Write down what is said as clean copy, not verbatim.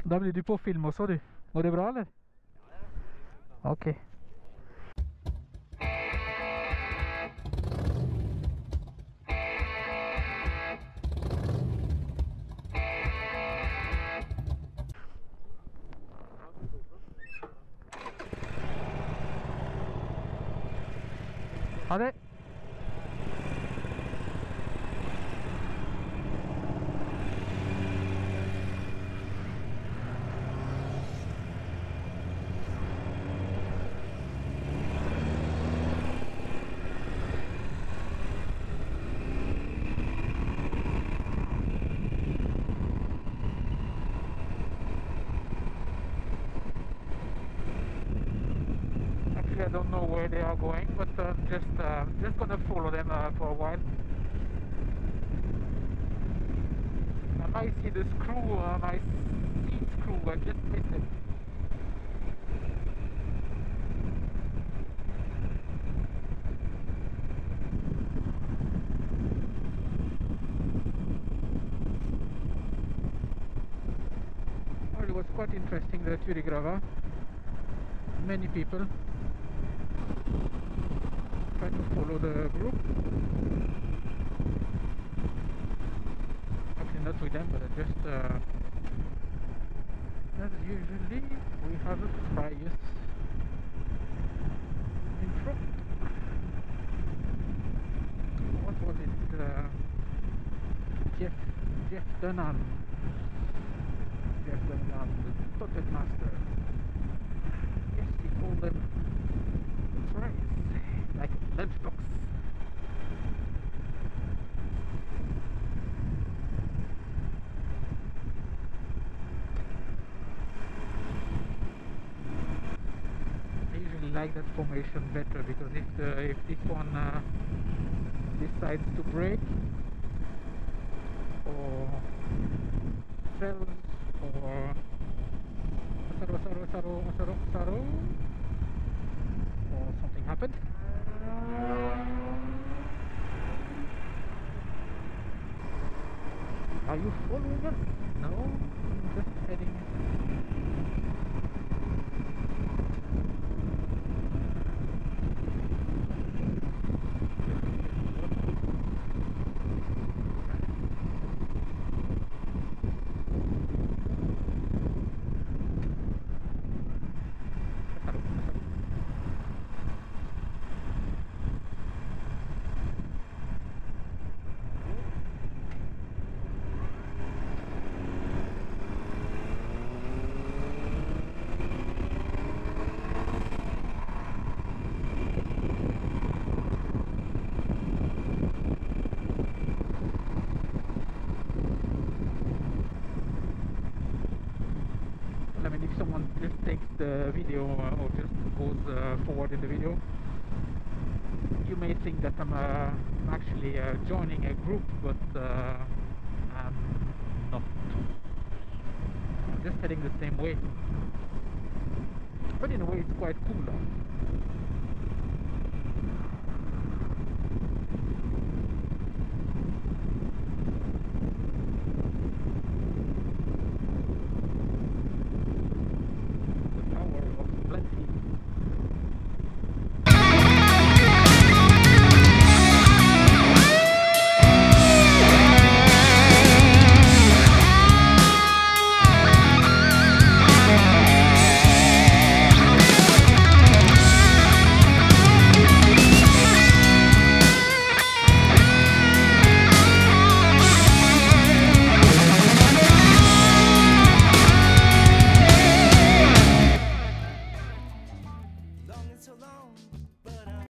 Da blir du på film också du. Går det bra eller? Okej. Ha det! Actually, I don't know where they are going, but just gonna follow them for a while. I might see the screw, my seat screw. I just missed it. Well, it was quite interesting, the Turigrava. Many people try to follow the group. Actually, not with them, but just as usually we have a Prius in front. What was it? Jeff Dunham. Jeff Dunham, the Puppet Master. Yes, he called them Prius, like a lunchbox. I usually like that formation better, because if this one decides to brake or fails or or something happened, are you following us? No, I'm just heading. I mean, if someone just takes the video or just goes forward in the video, you may think that I'm actually joining a group, but I'm not. I'm just heading the same way. But in a way, it's quite cool though.